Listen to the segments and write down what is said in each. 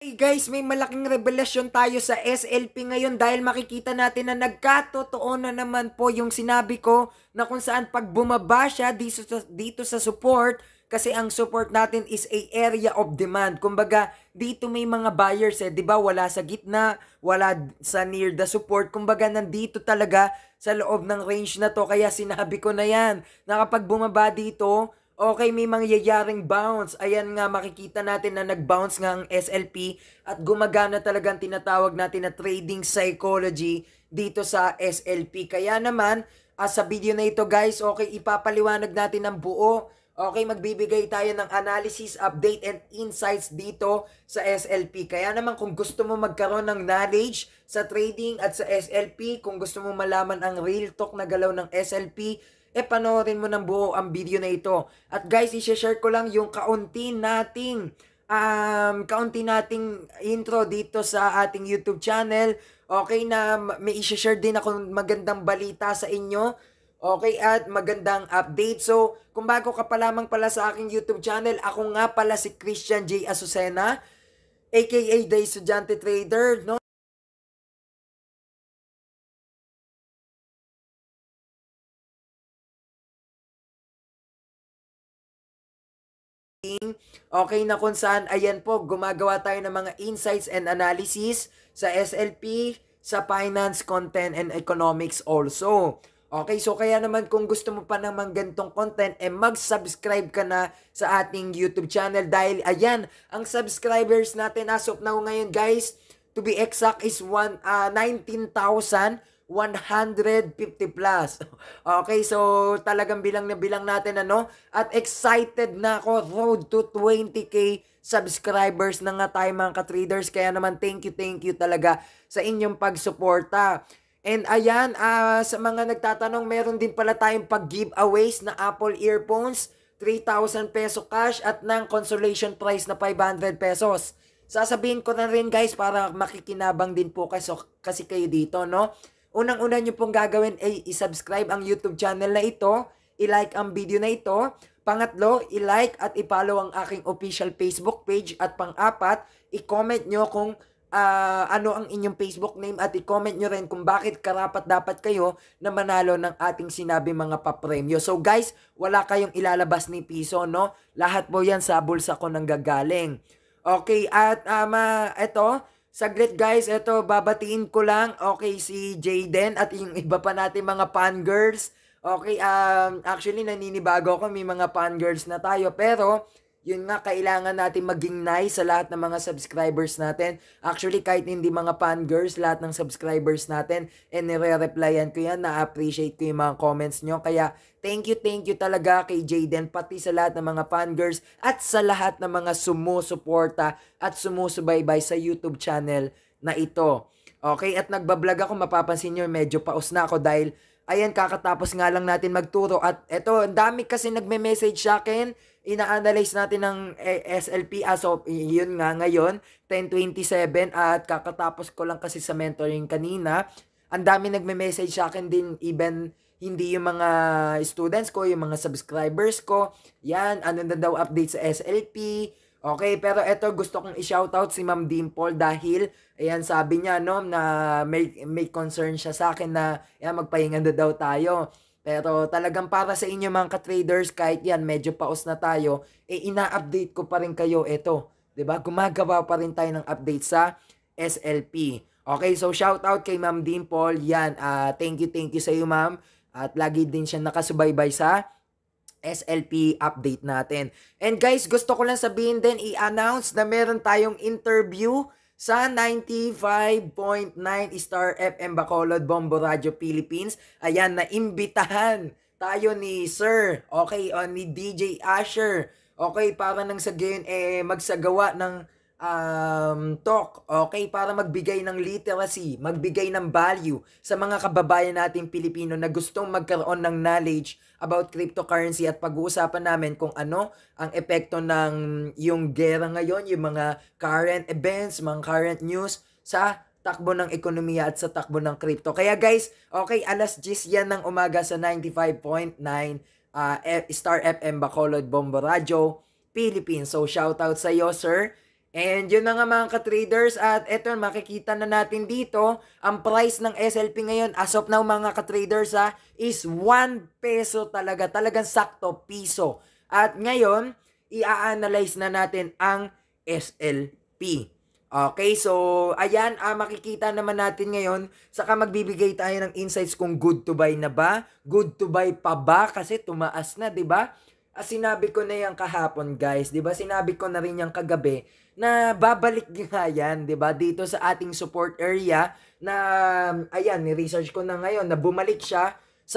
Hey guys, may malaking revelasyon tayo sa SLP ngayon dahil makikita natin na nagkatotoo na naman po yung sinabi ko na kung saan pag bumaba siya dito sa support, kasi ang support natin is a area of demand. Kumbaga, dito may mga buyers 'di ba? Wala sa gitna, wala sa near the support. Kumbaga, nandito talaga sa loob ng range na to. Kaya sinabi ko na 'yan, na kapag bumaba dito, okay, may mangyayaring bounce. Ayan nga, makikita natin na nag-bounce nga ang SLP at gumagana talaga ang tinatawag natin na trading psychology dito sa SLP. Kaya naman, sa video na ito guys, okay, ipapaliwanag natin ng buo. Okay, magbibigay tayo ng analysis, update, and insights dito sa SLP. Kaya naman kung gusto mo magkaroon ng knowledge sa trading at sa SLP, kung gusto mo malaman ang real talk na galaw ng SLP, panoorin mo ng buo ang video na ito. At guys, i-share ko lang yung kaunti nating intro dito sa ating YouTube channel. Okay, na may i-share din ako magandang balita sa inyo. Okay, at magandang update. So, kung bago ka pa lamang pala sa aking YouTube channel, ako nga pala si Christian J. Azucena, aka The Estudyante Trader, no? Okay, na kung saan, ayan po, gumagawa tayo ng mga insights and analysis sa SLP, sa finance, content, and economics also. Okay, so kaya naman kung gusto mo pa naman ganitong content, mag-subscribe ka na sa ating YouTube channel dahil ayan, ang subscribers natin as of now ngayon guys, to be exact is 19,150 plus. Okay, so talagang bilang na bilang natin at excited na ako, road to 20k subscribers na nga tayo mga ka-traders. Kaya naman thank you talaga sa inyong pagsuporta. And ayan, sa mga nagtatanong, meron din pala tayong pag-giveaways na Apple earphones, 3,000 peso cash at ng consolation prize na 500 pesos. Sasabihin ko na rin guys para makikinabang din po kasi kayo dito, no? Unang-una nyo pong gagawin ay i-subscribe ang YouTube channel na ito, i-like ang video na ito, pangatlo, i-like at i-follow ang aking official Facebook page, at pang-apat, i-comment nyo kung ano ang inyong Facebook name at i-comment nyo rin kung bakit karapat dapat kayo na manalo ng ating sinabi mga papremyo. So guys, wala kayong ilalabas ni piso, no? Lahat po yan sa bulsa ko nang gagaling. Okay, at eto, saglit guys, eto babatiin ko lang, okay, si Jayden at yung iba pa natin mga fangirls. Okay, actually naninibago ako, may mga fangirls na tayo, pero yun nga, kailangan natin maging nice sa lahat ng mga subscribers natin. Actually, kahit hindi mga fangirls, lahat ng subscribers natin, nire-replyan ko yan, na-appreciate ko yung mga comments nyo. Kaya, thank you talaga kay Jayden, pati sa lahat ng mga fangirls, at sa lahat ng mga sumusuporta at sumusubaybay sa YouTube channel na ito. Okay, at nagbablog ako, mapapansin nyo, medyo paus na ako dahil, ayan, kakatapos nga lang natin magturo. At eto, ang dami kasi nagme-message sa akin, ina-analyze natin ng SLP as of yun nga ngayon 10:27 at kakatapos ko lang kasi sa mentoring kanina. Ang dami nagme-message sa akin din, even hindi yung mga students ko, yung mga subscribers ko. Yan, ano na daw update sa SLP. Okay, pero eto gusto kong i-shoutout si Ma'am Dimple dahil ayan, sabi niya na may concern siya sa akin na ayan, magpahinga na daw tayo. Pero talagang para sa inyo mga ka-traders, kahit yan medyo paus na tayo, ina-update ko pa rin kayo ito. 'Di ba? Gumagawa pa rin tayo ng update sa SLP. Okay, so shout out kay Ma'am Dimple. Yan, thank you sa iyo ma'am. At lagi din siya nakasubaybay sa SLP update natin. And guys, gusto ko lang sabihin din, i-announce na meron tayong interview sa 95.9 Star FM Bacolod, Bombo Radio Philippines. Ayan, naimbitahan tayo ni Sir, okay, ni DJ Asher. Okay, para nang sa gayon, magsagawa ng talk, okay, para magbigay ng literacy, magbigay ng value sa mga kababayan nating Pilipino na gustong magkaroon ng knowledge about cryptocurrency, at pag-uusapan namin kung ano ang epekto ng yung gera ngayon, yung mga current events, mga current news sa takbo ng ekonomiya at sa takbo ng crypto. Kaya guys, okay, alas 10 yan ng umaga sa 95.9 Star FM Bacolod, Bombo Radio Philippines. So shoutout sa iyo, sir. And yun na nga mga ka-traders, at eto makikita na natin dito, ang price ng SLP ngayon as of now mga ka-traders is 1 peso talaga, talagang sakto piso. At ngayon, i-analyze na natin ang SLP. Okay, so ayan, makikita naman natin ngayon, saka magbibigay tayo ng insights kung good to buy na ba, good to buy pa ba kasi tumaas na, 'di ba? Sinabi ko na yan kahapon guys, 'di ba? Sinabi ko na rin yan kagabi na babalik nga yan, 'di ba? Dito sa ating support area na ayan, ni-research ko na ngayon na bumalik siya sa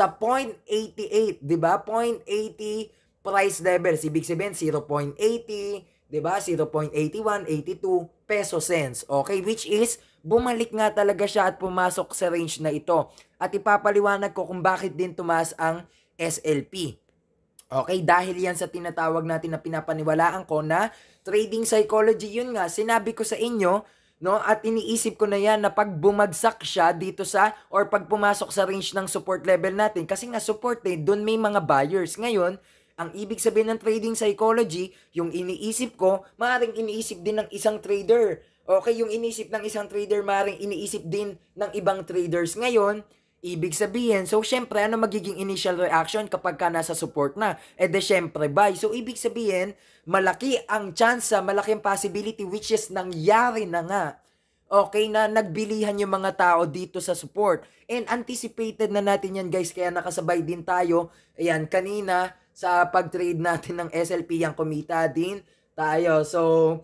0.88, 'di ba? 0.80 price levels, ibig sabihin 0.80, 'di ba? 0.81, 82 peso cents. Okay, which is bumalik nga talaga siya at pumasok sa range na ito. At ipapaliwanag ko kung bakit din tumaas ang SLP. Okay, dahil yan sa tinatawag natin na pinapaniwalaan ko na trading psychology, yun nga, sinabi ko sa inyo, no, at iniisip ko na yan na pag bumagsak siya dito sa, or pag pumasok sa range ng support level natin, kasi nga support doon may mga buyers. Ngayon, ang ibig sabihin ng trading psychology, yung iniisip ko, maaaring iniisip din ng isang trader. Okay, yung iniisip ng isang trader, maaaring iniisip din ng ibang traders. Ngayon, ibig sabihin, so syempre, ano magiging initial reaction kapag ka nasa support na? De syempre, buy. So, ibig sabihin, malaki ang chance, malaki ang possibility, which is nangyari na nga. Okay, na nagbilihan yung mga tao dito sa support. And anticipated na natin yan guys, kaya nakasabay din tayo. Ayan, kanina, sa pag-trade natin ng SLP, yung kumita din tayo. So,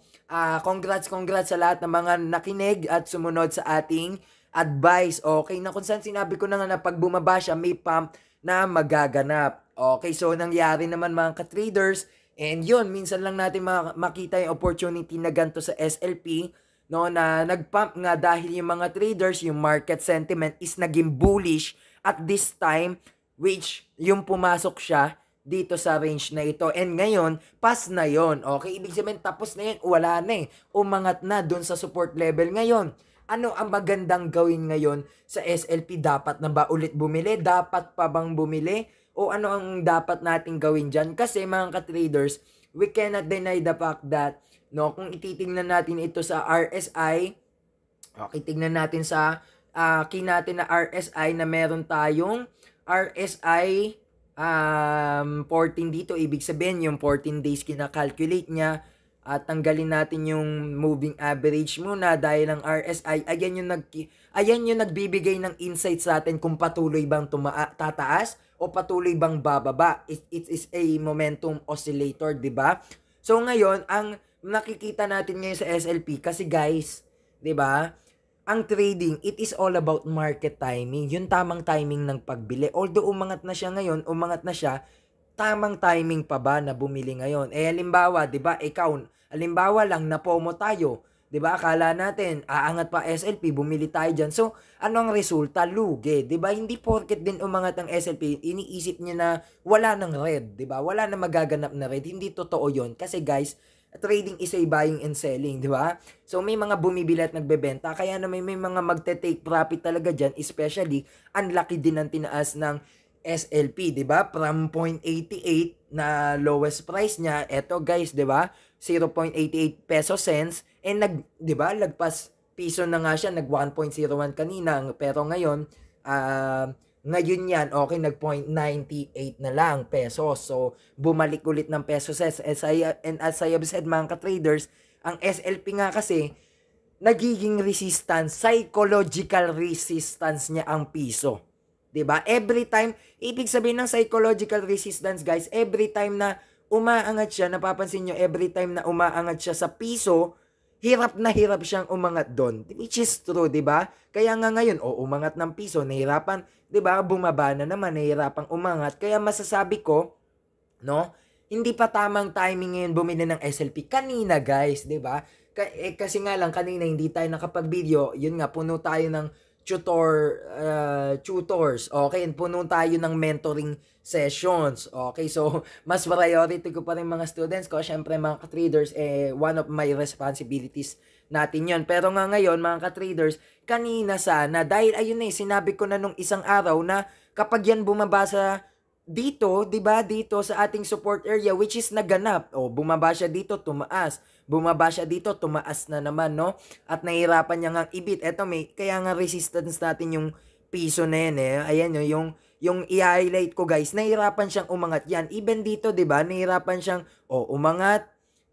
congrats sa lahat ng mga nakinig at sumunod sa ating advice. Okay, na kung saan sinabi ko na nga na pag bumaba siya, may pump na magaganap. Okay, so nangyari naman mga ka-traders, and yun, minsan lang natin makita yung opportunity na ganito sa SLP, no, na nag-pump nga dahil yung mga traders, yung market sentiment is naging bullish at this time, which yung pumasok siya dito sa range na ito. And ngayon, pass na yon. Okay, ibig sabihin tapos na yun, wala na umangat na dun sa support level ngayon. Ano ang magandang gawin ngayon sa SLP? Dapat na ba ulit bumili? Dapat pa bang bumili? O ano ang dapat nating gawin dyan? Kasi mga ka-traders, we cannot deny the fact that, no, kung ititingnan natin ito sa RSI, okay, tingnan natin sa key natin na RSI na meron tayong RSI 14 dito. Ibig sabihin, yung 14 days kinakalculate niya. At tanggalin natin yung moving average muna dahil ang RSI, ayan yung nagbibigay ng insight sa atin kung patuloy bang tataas o patuloy bang bababa. It is a momentum oscillator, 'di ba? So ngayon, ang nakikita natin ngayon sa SLP, kasi guys, 'di ba? Ang trading, it is all about market timing. Yung tamang timing ng pagbili. Although umangat na siya ngayon, tamang timing pa ba na bumili ngayon? Halimbawa, 'di ba, halimbawa lang na FOMO tayo, 'di ba? Akala natin aangat pa SLP, bumili tayo diyan. So, ano ang resulta? Lugi, 'di ba? Hindi porket din umangat ang SLP, iniisip niya na wala nang red, 'di ba? Wala nang magaganap na red. Hindi totoo 'yon. Kasi guys, trading is a buying and selling, 'di ba? So, may mga bumibili at nagbebenta, kaya na may mga magte-take profit talaga diyan, especially ang laki din ng tinaas ng SLP, 'di ba? From 0.88 na lowest price niya, eto guys, 'di ba? 0.88 peso cents, and 'di ba? Lagpas piso na nga siya, nag 1.01 kanina, pero ngayon ngayon yan, okay, nag 0.98 na lang pesos. So, bumalik ulit ng peso cents. As I have said mga ka-traders, ang SLP nga kasi nagiging resistance, psychological resistance niya ang piso. 'Di ba? Every time, ibig sabihin ng psychological resistance, guys, every time na umaangat siya, napapansin nyo, every time na umaangat siya sa piso, hirap na hirap siyang umangat doon. Which is true, 'di ba? Kaya nga ngayon, umangat ng piso, nahirapan, 'di ba? Bumaba na naman, nahirapang umangat. Kaya masasabi ko, no, hindi pa tamang timing ngayon bumili ng SLP. Kanina, guys, 'di ba? Kasi nga lang kanina hindi tayo nakapag-video, yun nga, puno tayo ng tutors, okay, and puno tayo ng mentoring sessions, okay, so mas priority ko pa rin mga students ko, syempre mga ka-traders, one of my responsibilities natin yon. Pero nga ngayon mga ka-traders, kanina sana, dahil ayun sinabi ko na nung isang araw na kapag yan bumaba sa dito, 'di ba, dito sa ating support area which is naganap. O bumaba siya dito, tumaas. Bumaba siya dito, tumaas na naman, no? At nahirapan niya ngang ibit. Eto may kaya nga resistance natin yung piso na yan eh. Ayan yung i-highlight ko guys, nahirapan siyang umangat yan. Even dito, 'di ba? Nahirapan siyang umangat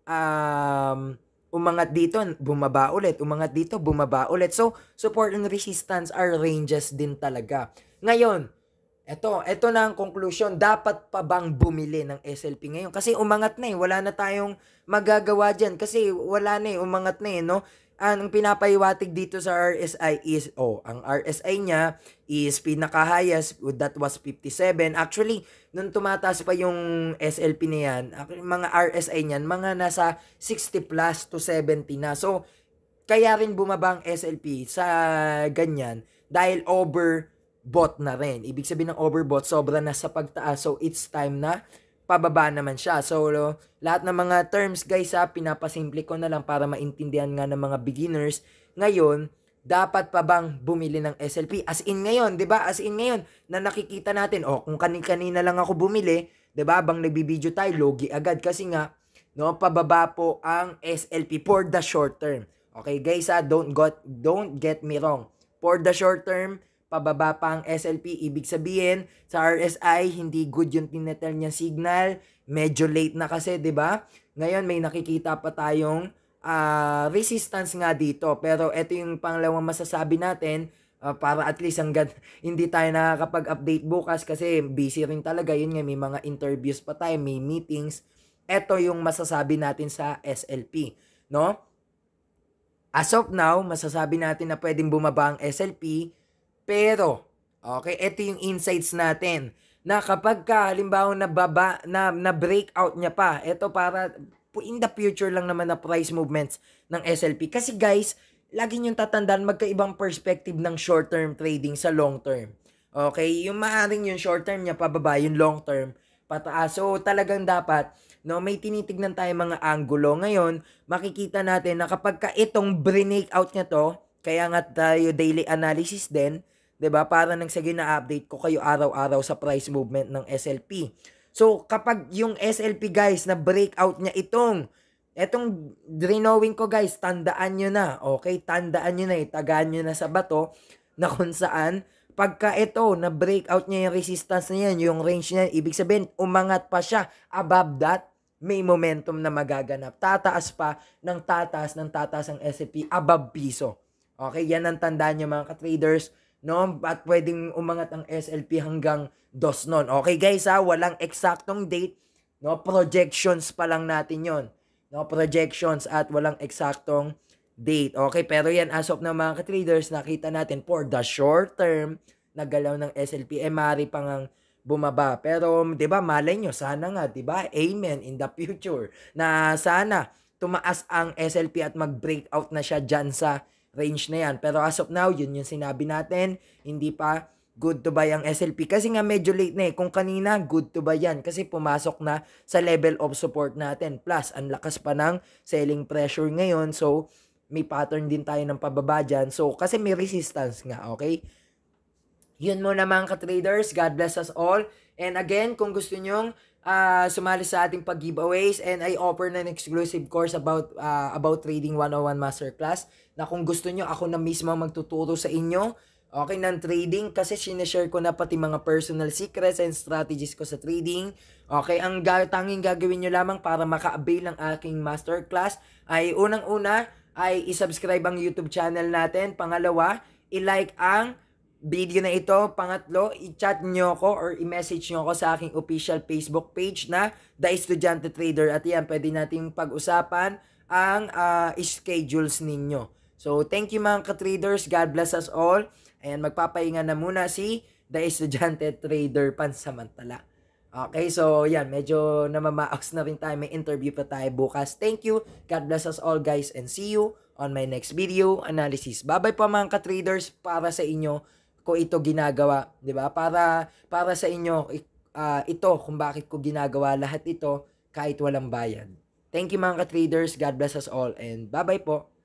umangat dito, bumaba ulit, umangat dito, bumaba ulit. So, support and resistance are ranges din talaga. Ngayon, ito na ang conclusion. Dapat pa bang bumili ng SLP ngayon? Kasi umangat na eh. Wala na tayong magagawa dyan. Kasi wala na eh. Umangat na eh, no? Ang pinapahiwatig dito sa RSI is, ang RSI niya is pinaka-highest. That was 57. Actually, nung tumataas pa yung SLP na yan, mga RSI niyan, mga nasa 60 plus to 70 na. So, kaya rin bumaba ang SLP sa ganyan dahil overbought na rin. Ibig sabihin ng overbought, sobra na sa pagtaas. So, it's time na pababa naman siya. So, lahat ng mga terms, guys, pinapasimple ko na lang para maintindihan nga ng mga beginners. Ngayon, dapat pa bang bumili ng SLP? As in ngayon, 'di ba? As in ngayon na nakikita natin, kung kanina lang ako bumili, 'di ba? Bang nagbibideo tayo, logi agad kasi nga no, pababa po ang SLP for the short term. Okay, guys, don't get me wrong. For the short term, pababa pa ang SLP, ibig sabihin sa RSI hindi good yung tinetel niya signal, medyo late na kasi, 'di ba? Ngayon may nakikita pa tayong resistance nga dito, pero ito yung pangalawang masasabi natin, para at least hanggang hindi tayo nakakapag-update bukas kasi busy rin talaga, yun nga, may mga interviews pa tayo, may meetings. Ito yung masasabi natin sa SLP, no? As of now, masasabi natin na pwedeng bumaba ang SLP, pero, okay, ito yung insights natin, na kapag halimbawa na breakout niya pa, ito para in the future lang naman na price movements ng SLP. Kasi guys, lagi nyo tatandaan magkaibang perspective ng short-term trading sa long-term. Okay, yung maaring yung short-term niya pababa, yung long-term pataas. So talagang dapat, no, may tinitignan tayo mga angulo. Ngayon, makikita natin na kapag itong breakout niya to, kaya nga tayo daily analysis din, 'di ba? Para nang sige na update ko kayo araw-araw sa price movement ng SLP. So, kapag yung SLP guys, na breakout niya etong drawing ko guys, tandaan nyo na, okay? Tandaan nyo na, itagaan nyo na sa bato, na kung saan, pagka ito, na breakout niya yung resistance na yan, yung range niya, ibig sabihin, umangat pa siya, above that, may momentum na magaganap. Tataas pa ng tataas ang SLP above piso. Okay, yan ang tandaan nyo mga ka-traders, no? At pwedeng umangat ang SLP hanggang 2 nun. Okay guys walang eksaktong date, no? Projections pa lang natin yon, no? Projections at walang eksaktong date. Okay, pero yan as of na mga ka-traders, nakita natin for the short term, naggalaw ng SLP, maaari pa ngang bumaba. Pero 'di ba, malay nyo, sana nga, 'di ba? Amen in the future na sana tumaas ang SLP at mag-breakout na siya diyan sa range na yan. Pero as of now, yun yung sinabi natin, hindi pa good to buy ang SLP. Kasi nga medyo late na eh. Kung kanina, good to buy yan. Kasi pumasok na sa level of support natin. Plus, ang lakas pa ng selling pressure ngayon. So, may pattern din tayo ng pababa dyan. So, kasi may resistance nga, okay? Yun muna mga ka-traders. God bless us all. And again, kung gusto nyong sumali sa ating pag-giveaways, and I offer an exclusive course about Trading 101 Masterclass, na kung gusto nyo, ako na mismo magtuturo sa inyo, okay, ng trading, kasi sineshare ko na pati mga personal secrets and strategies ko sa trading. Okay, ang tanging gagawin nyo lamang para maka-avail ng aking masterclass ay unang-una ay isubscribe ang YouTube channel natin. Pangalawa, i-like ang video na ito. Pangatlo, i-chat nyo ko or i-message nyo ko sa aking official Facebook page na The Estudyante Trader. At yan, pwede nating pag-usapan ang schedules ninyo. So, thank you mga ka-traders. God bless us all. Ayan, magpapahinga na muna si The Estudyante Trader pansamantala. Okay, so yan, medyo namamaos na rin tayo. May interview pa tayo bukas. Thank you. God bless us all guys and see you on my next video analysis. Bye-bye po mga ka-traders, para sa inyo ko ito ginagawa, 'di ba? Para sa inyo ito kung bakit ko ginagawa lahat ito kahit walang bayad. Thank you mga ka-traders. God bless us all and bye-bye po.